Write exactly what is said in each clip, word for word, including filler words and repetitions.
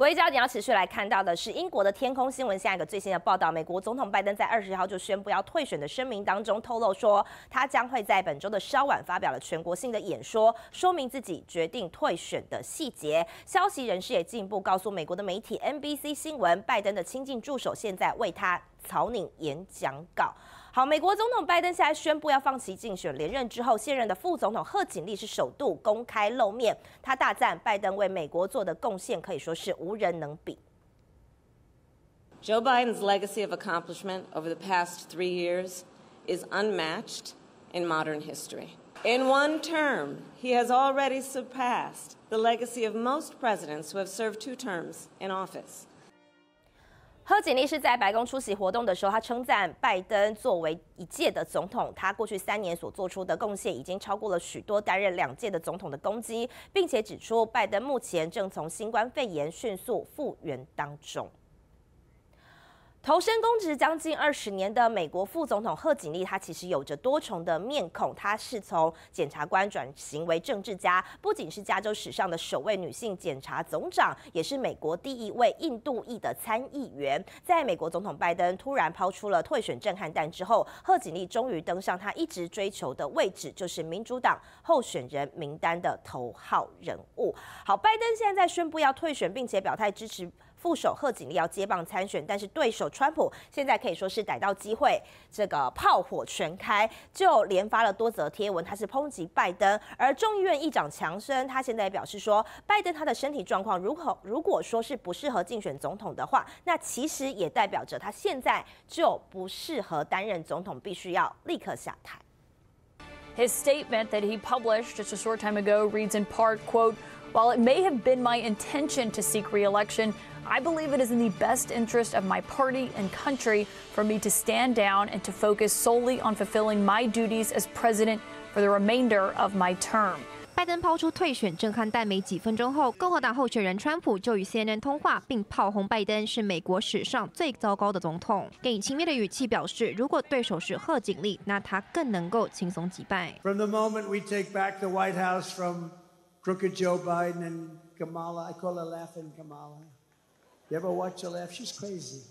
国际焦点要持续来看到的是英国的天空新闻，现在有个最新的报道，美国总统拜登在二十号就宣布要退选的声明当中透露说，他将会在本周的稍晚发表了全国性的演说，说明自己决定退选的细节。消息人士也进一步告诉美国的媒体 N B C 新闻，拜登的亲近助手现在为他草拟演讲稿。好，美国总统拜登现在宣布要放弃竞选连任之后，现任的副总统贺锦丽是首度公开露面，他大赞拜登为美国做的贡献可以说是无人能比。 Joe Biden's legacy of accomplishment over the past three years is unmatched in modern history. In one term, he has already surpassed the legacy of most presidents who have served two terms in office. 贺锦丽是在白宫出席活动的时候，他称赞拜登作为一届的总统，他过去三年所做出的贡献已经超过了许多担任两届的总统的功绩，并且指出拜登目前正从新冠肺炎迅速复原当中。投身公职将近二十年的美国副总统贺锦丽，她其实有着多重的面孔。她是从检察官转型为政治家，不仅是加州史上的首位女性检察总长，也是美国第一位印度裔的参议员。在美国总统拜登突然抛出了退选震撼弹之后，贺锦丽终于登上她一直追求的位置，就是民主党候选人名单的头号人物。好，拜登现在在宣布要退选，并且表态支持副手贺锦丽要接棒参选，但是对手川普现在可以说是逮到机会，这个炮火全开，就连发了多则贴文，他是抨击拜登。而众议院议长强生他现在也表示说，拜登他的身体状况如果如果说是不适合竞选总统的话，那其实也代表着他现在就不适合担任总统，必须要立刻下台。 His statement that he published just a short time ago reads in part, quote, "While it may have been my intention to seek re-election, I believe it is in the best interest of my party and country for me to stand down and to focus solely on fulfilling my duties as president for the remainder of my term." 拜登抛出退选震撼弹没几分钟后，共和党候选人川普就与 C N N 通话，并炮轰拜登是美国史上最糟糕的总统，更以轻蔑的语气表示，如果对手是贺锦丽，那他更能够轻松击败。 From the moment we take back the White House from crooked Joe Biden and Kamala, I call her laughing Kamala. You ever watch her laugh? She's crazy.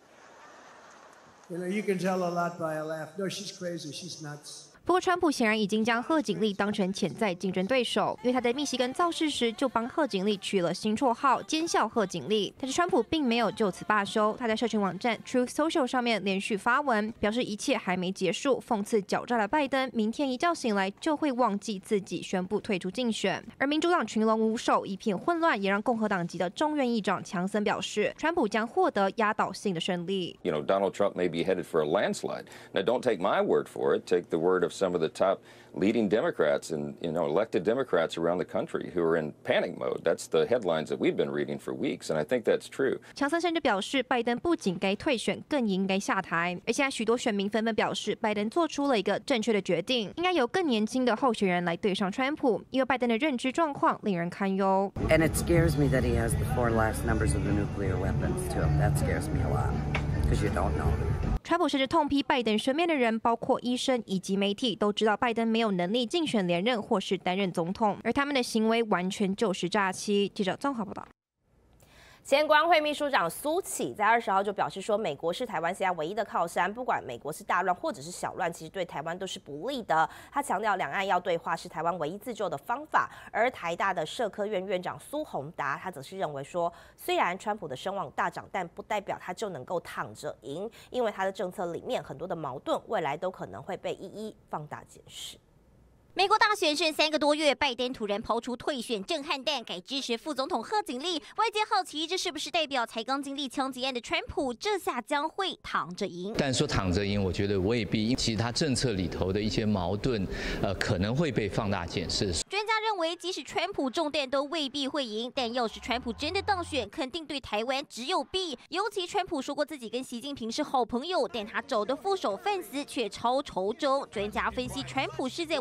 You know, you can tell a lot by her laugh. No, she's crazy. She's nuts. 不过，川普显然已经将贺锦丽当成潜在竞争对手，因为他在密西根造势时就帮贺锦丽取了新绰号“奸笑贺锦丽”。但是川普并没有就此罢休，他在社群网站 Truth Social 上面连续发文，表示一切还没结束，讽刺狡诈的拜登明天一觉醒来就会忘记自己宣布退出竞选。而民主党群龙无首，一片混乱，也让共和党籍的众院议长强森表示，川普将获得压倒性的胜利。 You know, Donald Trump may be headed for a landslide. Now, don't take my word for it. Take the word of some of the top leading Democrats and, you know, elected Democrats around the country who are in panic mode. That's the headlines that we've been reading for weeks, and I think that's true. 强森甚至表示，拜登不仅该退选，更应该下台。而现在许多选民纷纷表示，拜登做出了一个正确的决定，应该由更年轻的候选人来对上川普，因为拜登的认知状况令人堪忧。 And it scares me that he has the four last numbers of the nuclear weapons too. That scares me a lot, because you don't know. 川普甚至痛批拜登身边的人，包括医生以及媒体，都知道拜登没有能力竞选连任或是担任总统，而他们的行为完全就是诈欺。记者综合报道。 前国安会秘书长苏启在二十号就表示说，美国是台湾现在唯一的靠山，不管美国是大乱或者是小乱，其实对台湾都是不利的。他强调，两岸要对话是台湾唯一自救的方法。而台大的社科院院长苏宏达，他则是认为说，虽然川普的声望大涨，但不代表他就能够躺着赢，因为他的政策里面很多的矛盾，未来都可能会被一一放大检视。 美国大选剩三个多月，拜登突然抛出退选震撼弹，改支持副总统贺锦丽。外界好奇，这是不是代表才刚经历枪击案的川普，这下将会躺着赢？ 但说躺着赢，我觉得未必，其实他政策里头的一些矛盾，呃，可能会被放大检视。 专家认为，即使川普中弹都未必会赢，但要是川普真的当选，肯定对台湾只有弊。尤其川普说过自己跟习近平是好朋友，但他找的副手范斯却超仇中。专家分析，川普是在玩两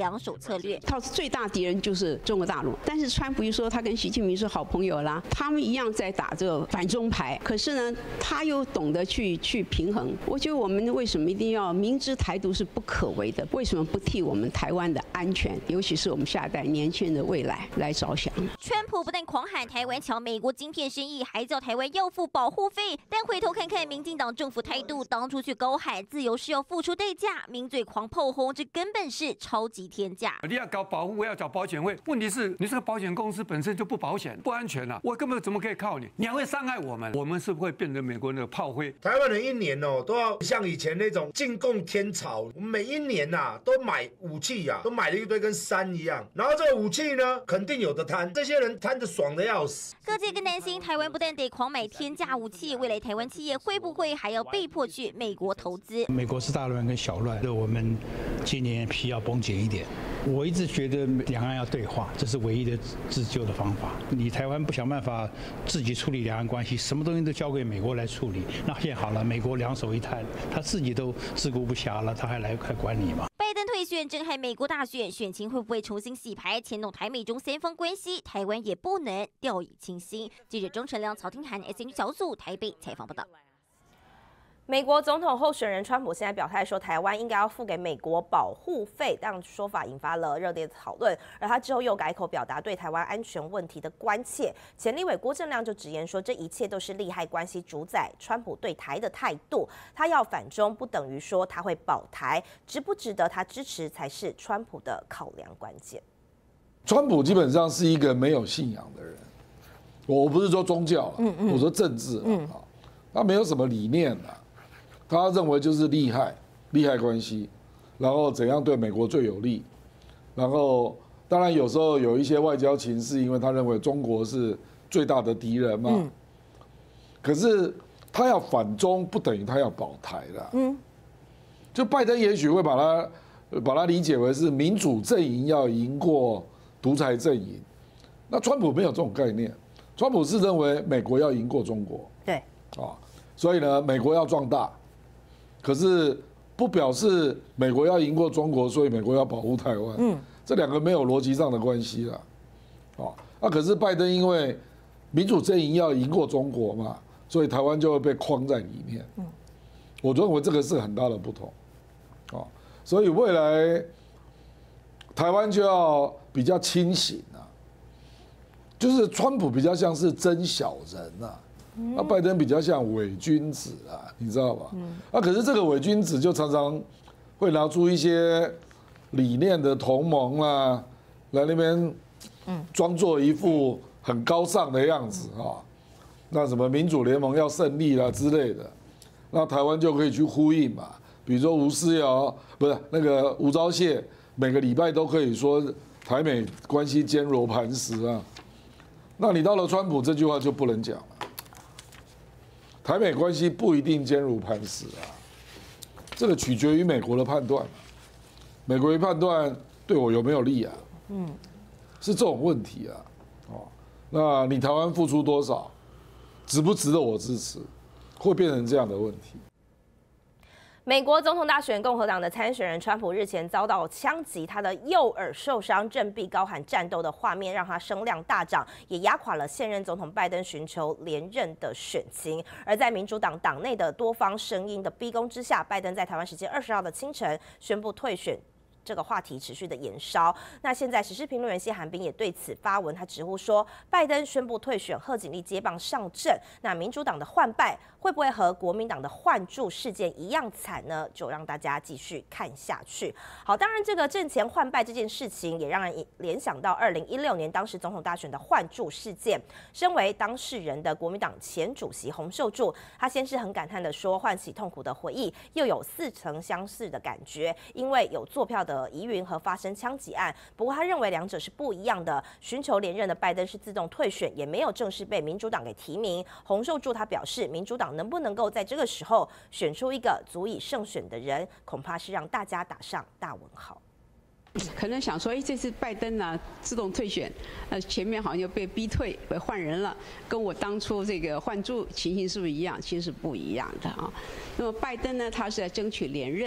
两手策略。 他最大敌人就是中国大陆，但是川普一说他跟习近平是好朋友啦，他们一样在打这个反中牌。可是呢，他又懂得去去平衡。我觉得我们为什么一定要明知台独是不可为的，为什么不替我们台湾的安全，尤其是我们下一代年轻人的未来来着想？ 川普不但狂喊台湾抢美国晶片生意，还叫台湾要付保护费。但回头看看民进党政府态度，当初去高喊自由是要付出代价，名嘴狂炮轰，这根本是超级天价。 你要搞保护，我要缴保险费，问题是你这个保险公司本身就不保险，不安全啊，我根本怎么可以靠你？你还会伤害我们，我们是不是会变成美国那个炮灰？ 台湾人一年哦都要像以前那种进贡天朝，我们每一年呐、啊、都买武器呀、啊，都买了一堆跟山一样，然后这个武器呢肯定有的贪，这些人贪得爽得要死。 各界更担心，台湾不但得狂买天价武器，未来台湾企业会不会还要被迫去美国投资？ 美国是大乱跟小乱，我们今年皮要绷紧一点。我一直觉得两岸要对话，这是唯一的自救的方法。你台湾不想办法自己处理两岸关系，什么东西都交给美国来处理，那现在好了，美国两手一摊，他自己都自顾不暇了，他还来还管你吗？ 拜登退选，震撼美国大选，选情会不会重新洗牌，牵动台美中三方关系？台湾也不能掉以轻心。记者钟成亮、曹廷涵 S N 小组台北采访报道。 美国总统候选人川普现在表态说，台湾应该要付给美国保护费，这样说法引发了热烈的讨论。而他之后又改口表达对台湾安全问题的关切。前立委郭正亮就直言说，这一切都是利害关系主宰川普对台的态度。他要反中，不等于说他会保台，值不值得他支持才是川普的考量关键。 川普基本上是一个没有信仰的人，我不是说宗教，嗯嗯，我说政治，嗯，他没有什么理念啊。他认为就是利害、利害关系，然后怎样对美国最有利，然后当然有时候有一些外交情势，因为他认为中国是最大的敌人嘛。嗯、可是他要反中，不等于他要保台啦。嗯，就拜登也许会把他把他理解为是民主阵营要赢过独裁阵营，那川普没有这种概念，川普是认为美国要赢过中国。 对， 啊，所以呢，美国要壮大。可是不表示美国要赢过中国，所以美国要保护台湾。嗯，这两个没有逻辑上的关系啦。哦，那可是拜登因为民主阵营要赢过中国嘛，所以台湾就会被框在里面。嗯，我认为这个是很大的不同。哦，所以未来台湾就要比较清醒啊，就是川普比较像是真小人啊。那拜登比较像伪君子啊，你知道吧？嗯。啊，可是这个伪君子就常常会拿出一些理念的同盟啊，来那边，嗯，装作一副很高尚的样子啊。那什么民主联盟要胜利啦之类的，那台湾就可以去呼应嘛。比如说吴思瑶，不是那个吴钊燮，每个礼拜都可以说台美关系坚如磐石啊。那你到了川普这句话就不能讲了。台美关系不一定坚如磐石啊，这个取决于美国的判断嘛。美国的判断对我有没有利啊？嗯，是这种问题啊。哦，那你台湾付出多少，值不值得我支持，会变成这样的问题。 美国总统大选，共和党的参选人川普日前遭到枪击，他的右耳受伤，振臂高喊战斗的画面让他声量大涨，也压垮了现任总统拜登寻求连任的选情。而在民主党党内的多方声音的逼宫之下，拜登在台湾时间二十号的清晨宣布退选。这个话题持续的延烧，那现在时事评论员谢寒冰也对此发文，他直呼说，拜登宣布退选，贺锦丽接棒上阵，那民主党的换败会不会和国民党的换柱事件一样惨呢？就让大家继续看下去。好，当然这个阵前换败这件事情也让人联想到二零一六年当时总统大选的换柱事件。身为当事人的国民党前主席洪秀柱，他先是很感叹的说，唤起痛苦的回忆，又有似曾相识的感觉，因为有作票的疑云和发生枪击案，不过他认为两者是不一样的。寻求连任的拜登是自动退选，也没有正式被民主党给提名。洪秀柱他表示，民主党能不能够在这个时候选出一个足以胜选的人，恐怕是让大家打上大问号。 可能想说，哎，这次拜登呢、啊、自动退选，呃，前面好像又被逼退，被换人了，跟我当初这个换柱情形是不是一样？其实是不一样的啊。那么拜登呢，他是在争取连任。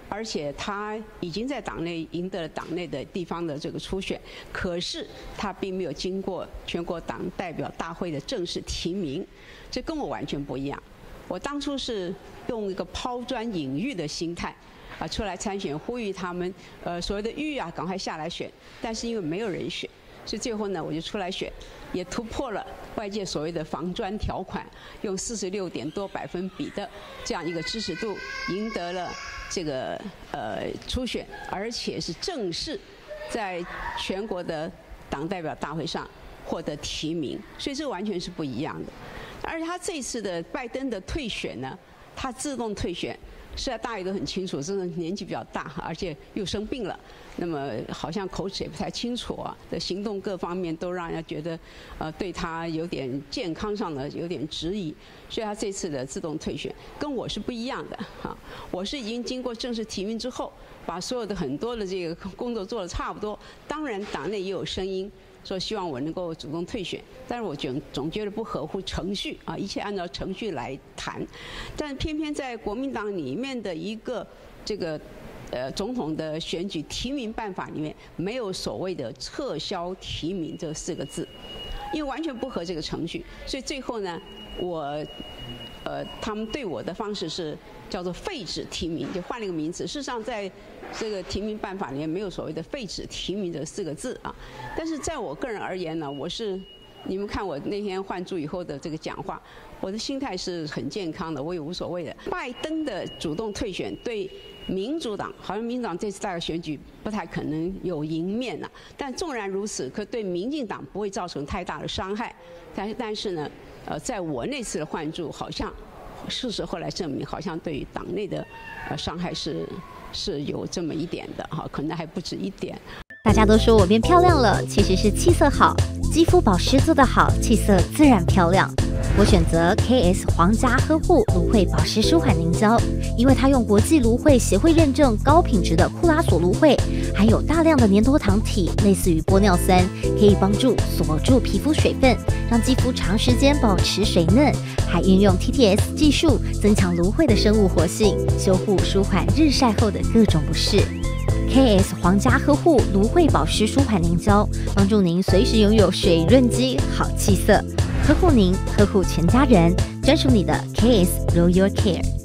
而且他已经在党内赢得了党内的地方的这个初选，可是他并没有经过全国党代表大会的正式提名，这跟我完全不一样。我当初是用一个抛砖引玉的心态啊出来参选，呼吁他们呃所谓的玉啊赶快下来选，但是因为没有人选，所以最后呢我就出来选，也突破了外界所谓的防砖条款，用四十六点多百分比的这样一个支持度赢得了这个呃初选，而且是正式在全国的党代表大会上获得提名，所以这完全是不一样的。而且他这一次的拜登的退选呢，他自动退选，是大家都很清楚，真的年纪比较大，而且又生病了，那么好像口齿也不太清楚啊，的行动各方面都让人家觉得，呃，对他有点健康上的有点质疑，所以他这次的自动退选跟我是不一样的哈，我是已经经过正式提名之后，把所有的很多的这个工作做得差不多，当然党内也有声音。说希望我能够主动退选，但是我总总觉得不合乎程序啊，一切按照程序来谈。但偏偏在国民党里面的一个这个呃总统的选举提名办法里面，没有所谓的撤销提名这四个字，因为完全不合这个程序，所以最后呢，我呃他们对我的方式是叫做废止提名，就换了一个名字。事实上在这个提名办法里面没有所谓的废止提名这四个字啊，但是在我个人而言呢，我是你们看我那天换驻以后的这个讲话，我的心态是很健康的，我也无所谓的。拜登的主动退选对民主党，好像民主党这次大概选举不太可能有赢面了，但纵然如此，可对民进党不会造成太大的伤害。但是但是呢，呃，在我那次的换驻，好像事实后来证明，好像对于党内的呃伤害是。是有这么一点的哈，可能还不止一点。 大家都说我变漂亮了，其实是气色好，肌肤保湿做得好，气色自然漂亮。我选择 K S 皇家呵护芦荟保湿舒缓凝胶，因为它用国际芦荟协会认证高品质的库拉索芦荟，含有大量的粘多糖体，类似于玻尿酸，可以帮助锁住皮肤水分，让肌肤长时间保持水嫩。还运用 T T S 技术，增强芦荟的生物活性，修护舒缓日晒后的各种不适。K S 皇家呵护芦荟保湿舒缓凝胶，帮助您随时拥有水润肌、好气色，呵护您，呵护全家人，专属你的 K S Royal Care。